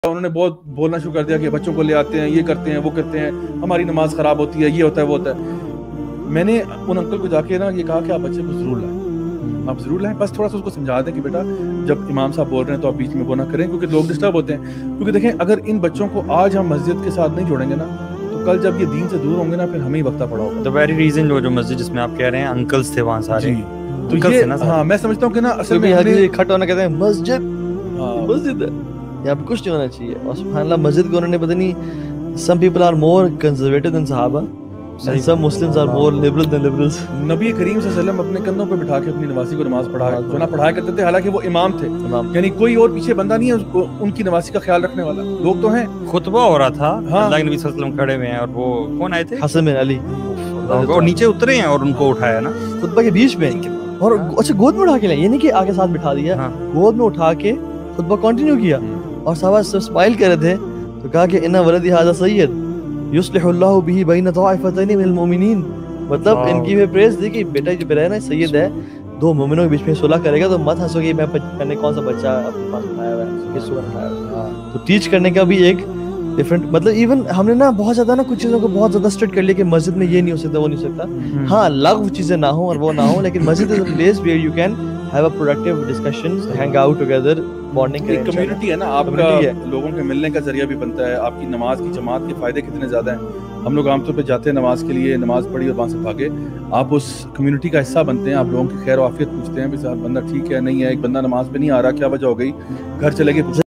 انہوں نے بہت بولنا شروع کر دیا کہ بچوں کو لے آتے ہیں, یہ کرتے ہیں, وہ کرتے ہیں, ہماری نماز خراب ہوتی ہے, یہ ہوتا ہے, وہ ہوتا ہے. میں نے ان انکل کو جا کے نا یہ کہا کہ آپ بچے کو ضرور لائیں, آپ ضرور لائیں, بس تھوڑا سا اس کو سمجھا دیں کہ بیٹا جب امام صاحب بول رہے ہیں تو آپ بیچ میں وہ نہ کریں, کیونکہ لوگ ڈسٹرب ہوتے ہیں. کیونکہ دیکھیں اگر ان بچوں کو آج ہم مسجد کے ساتھ نہیں جوڑیں گے نا تو کل جب یہ دین سے دور ہوں گے نا پھر ہمیں ہی وقتہ پڑا ہوگا. the very reason جو مسجد جس میں آپ کہہ رہے ہیں انکلز تھے وہاں سارے, تو یہ ہاں میں سمجھتا ہوں کہ نا اصل میں اکٹھا ہونا کہتے ہیں مسجد, مسجد ہے یہاں پہ کچھ نہیں ہونا چاہیے. اور سبحان اللہ مسجد کو انہوں نے پتہ نہیں, some people are more conservative than صحابہ and some Muslims are more liberal than liberals. نبی کریم صلی اللہ علیہ وسلم اپنے کندھوں پہ بٹھا کے اپنی نوازی کو نماز پڑھایا کرتے تھے, حالانکہ وہ امام تھے, یعنی کوئی اور پیچھے بندہ نہیں ہے ان کی نمازی کا خیال رکھنے والا. لوگ تو ہیں, خطبہ ہو رہا تھا, اللہ کے نبی صلی اللہ علیہ وسلم کھڑے ہوئے ہیں اور وہ کون آئے تھے, حسن بن علی, اور نیچے اترے ہیں اور ان کو اٹھایا نا خطبہ کے بیچ میں, اور اچھا گود میں اٹھا کے لیں, یہ نہیں کہ آگے ساتھ بٹھا دیا, گود میں اٹھا کے خطبہ کنٹینیو کیا. اور صحابہ سب اسمائل کر رہے تھے تو کہا کہ ان ولدی ھذا سید یصلح اللہ به بین طائفتین من المؤمنین, مطلب ان کی بھی پریز دی کہ بیٹا جو میرا ہے نا سید ہے, دو مومنوں کے بیچ میں صلح کرے گا, تو مت ہنسو کہ میں نے کون سا بچہ اپنے پاس اٹھایا ہوا ہے, کس کو اٹھایا ہوا ہے. تو ٹیچ کرنے کا بھی ایک ڈفرنٹ, مطلب ایون ہم نے نا بہت زیادہ نا کچھ چیزوں کو بہت زیادہ اسٹرکٹ کر لیا کہ مسجد میں یہ نہیں ہو سکتا, وہ نہیں ہو سکتا. ہاں لغو چیزیں نہ ہوں اور وہ نہ ہوں, لیکن مسجد is a place where you can have a productive discussions, hang out together, bonding کریں. کمیونٹی ہے نا آپ کا, لوگوں کے ملنے کا ذریعہ بھی بنتا ہے. آپ کی نماز کی جماعت کے فائدے کتنے زیادہ ہیں. ہم لوگ عام طور پہ جاتے ہیں نماز کے لیے, نماز پڑھی اور وہاں سے بھاگے, آپ اس کمیونٹی کا حصہ بنتے ہیں, آپ لوگوں کی خیر و عافیت پوچھتے ہیں, بھی صاحب بندہ ٹھیک ہے نہیں ہے, ایک بندہ نماز پہ نہیں آ رہا, کیا وجہ ہو گئی, گھر چلے گئے